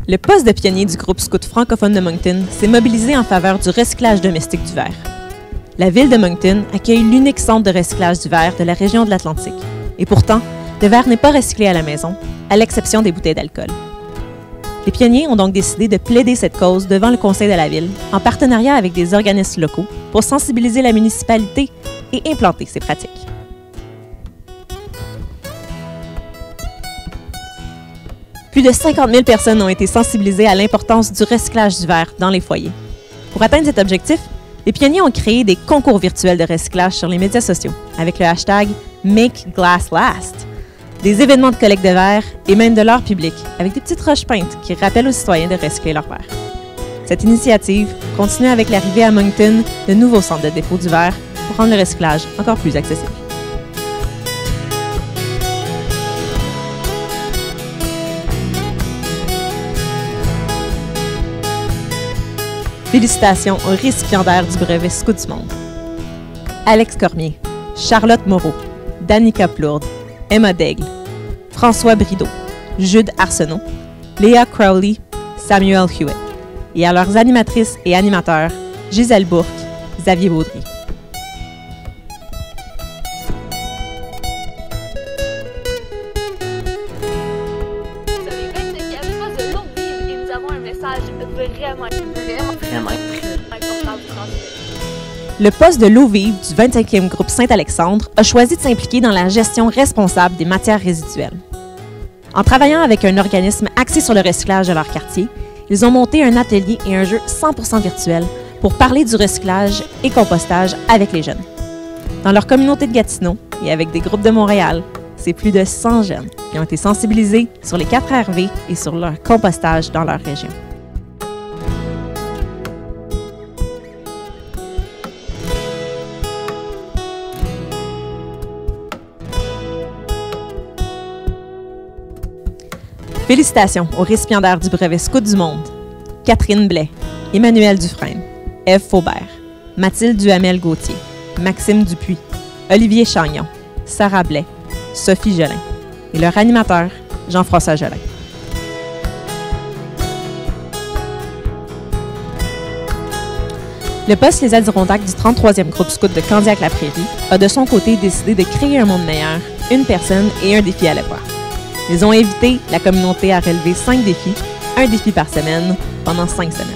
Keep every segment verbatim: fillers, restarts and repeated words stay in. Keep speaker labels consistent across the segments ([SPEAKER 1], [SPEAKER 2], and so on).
[SPEAKER 1] Le poste de pionnier du groupe scout francophone de Moncton s'est mobilisé en faveur du recyclage domestique du verre. La ville de Moncton accueille l'unique centre de recyclage du verre de la région de l'Atlantique. Et pourtant, le verre n'est pas recyclé à la maison, à l'exception des bouteilles d'alcool. Les pionniers ont donc décidé de plaider cette cause devant le conseil de la ville, en partenariat avec des organismes locaux, pour sensibiliser la municipalité et implanter ces pratiques. Plus de cinquante mille personnes ont été sensibilisées à l'importance du recyclage du verre dans les foyers. Pour atteindre cet objectif, les pionniers ont créé des concours virtuels de recyclage sur les médias sociaux avec le hashtag Make Glass Last, des événements de collecte de verre et même de l'art public avec des petites roches peintes qui rappellent aux citoyens de recycler leur verre. Cette initiative continue avec l'arrivée à Moncton de nouveaux centres de dépôt du verre pour rendre le recyclage encore plus accessible. Félicitations aux récipiendaires du brevet Scout du Monde. Alex Cormier, Charlotte Moreau, Danica Plourde, Emma Daigle, François Brideau, Jude Arsenault, Léa Crowley, Samuel Hewitt, et à leurs animatrices et animateurs, Gisèle Bourque, Xavier Baudry.
[SPEAKER 2] Vraiment, vraiment, vraiment important de transmettre.
[SPEAKER 1] Le poste de l'eau vive du vingt-cinquième groupe Saint-Alexandre a choisi de s'impliquer dans la gestion responsable des matières résiduelles. En travaillant avec un organisme axé sur le recyclage de leur quartier, ils ont monté un atelier et un jeu cent pour cent virtuel pour parler du recyclage et compostage avec les jeunes. Dans leur communauté de Gatineau et avec des groupes de Montréal, c'est plus de cent jeunes qui ont été sensibilisés sur les quatre R V et sur leur compostage dans leur région. Félicitations aux récipiendaires du brevet Scout du Monde, Catherine Blais, Emmanuel Dufresne, Ève Faubert, Mathilde Duhamel-Gauthier, Maxime Dupuis, Olivier Chagnon, Sarah Blais, Sophie Jolin et leur animateur, Jean-François Jolin. Le poste Les Adirondacks du trente-troisième groupe scout de Candiac-la-Prairie a de son côté décidé de créer un monde meilleur, une personne et un défi à la fois. Ils ont invité la communauté à relever cinq défis, un défi par semaine, pendant cinq semaines.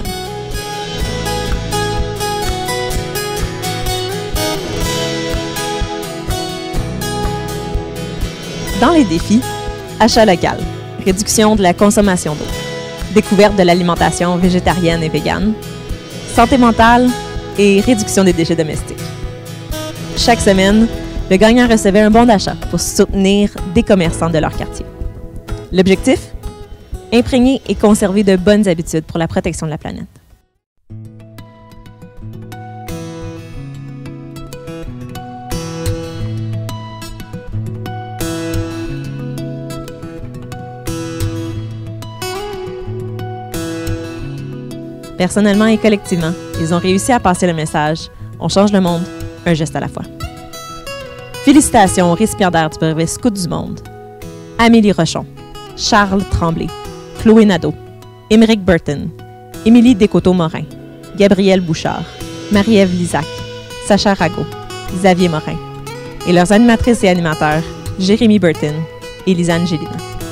[SPEAKER 1] Dans les défis, achat local, réduction de la consommation d'eau, découverte de l'alimentation végétarienne et végane, santé mentale et réduction des déchets domestiques. Chaque semaine, le gagnant recevait un bon d'achat pour soutenir des commerçants de leur quartier. L'objectif? Imprégner et conserver de bonnes habitudes pour la protection de la planète. Personnellement et collectivement, ils ont réussi à passer le message « On change le monde, un geste à la fois ». Félicitations aux récipiendaires du brevet Scout du Monde. Amélie Rochon, Charles Tremblay, Chloé Nadeau, Émeric Burton, Émilie Descoteaux-Morin, Gabrielle Bouchard, Marie-Ève Lisac, Sacha Rago, Xavier Morin et leurs animatrices et animateurs, Jérémy Burton et Lisanne Gélina.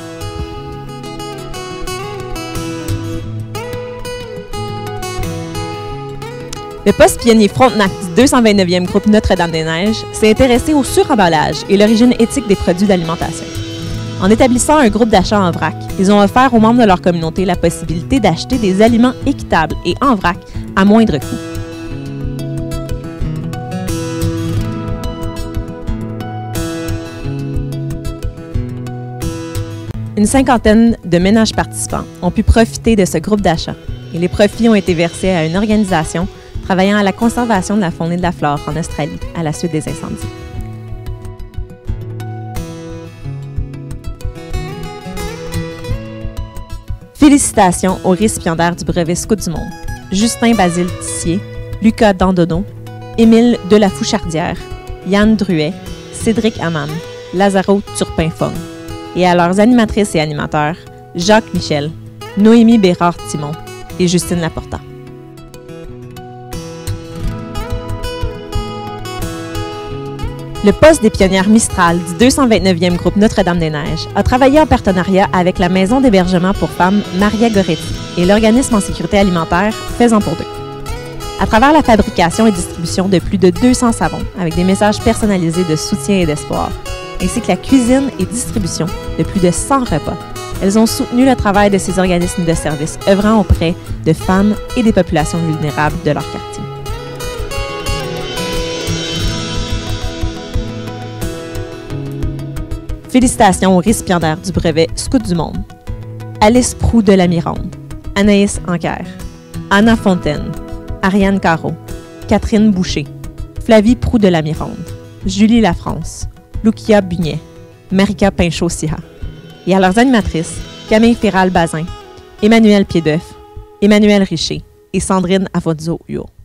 [SPEAKER 1] Le poste pionnier Frontenac du deux cent vingt-neuvième groupe Notre-Dame-des-Neiges s'est intéressé au suremballage et l'origine éthique des produits d'alimentation. En établissant un groupe d'achat en vrac, ils ont offert aux membres de leur communauté la possibilité d'acheter des aliments équitables et en vrac à moindre coût. Une cinquantaine de ménages participants ont pu profiter de ce groupe d'achat et les profits ont été versés à une organisation travaillant à la conservation de la faune et de la flore en Australie à la suite des incendies. Félicitations aux récipiendaires du brevet Scout du Monde, Justin Basile Tissier, Lucas Dandonneau, Émile Delafouchardière, Yann Druet, Cédric Hamann, Lazaro Turpin-Fong, et à leurs animatrices et animateurs, Jacques Michel, Noémie Bérard-Timon et Justine Laporta. Le poste des pionnières Mistral du deux cent vingt-neuvième groupe Notre-Dame-des-Neiges a travaillé en partenariat avec la maison d'hébergement pour femmes Maria Goretti et l'organisme en sécurité alimentaire Faisant pour deux. À travers la fabrication et distribution de plus de deux cents savons avec des messages personnalisés de soutien et d'espoir, ainsi que la cuisine et distribution de plus de cent repas, elles ont soutenu le travail de ces organismes de services œuvrant auprès de femmes et des populations vulnérables de leur quartier. Félicitations aux récipiendaires du brevet Scout du Monde. Alice Proux de la Mirande, Anaïs Anquer, Anna Fontaine, Ariane Caro, Catherine Boucher, Flavie Proux de la Mirande, Julie Lafrance, Lucia Bugnet, Marika Pinchot-Siha, et à leurs animatrices Camille Féral-Bazin, Emmanuel Piedœuf, Emmanuel Richer et Sandrine Afonso-Huot.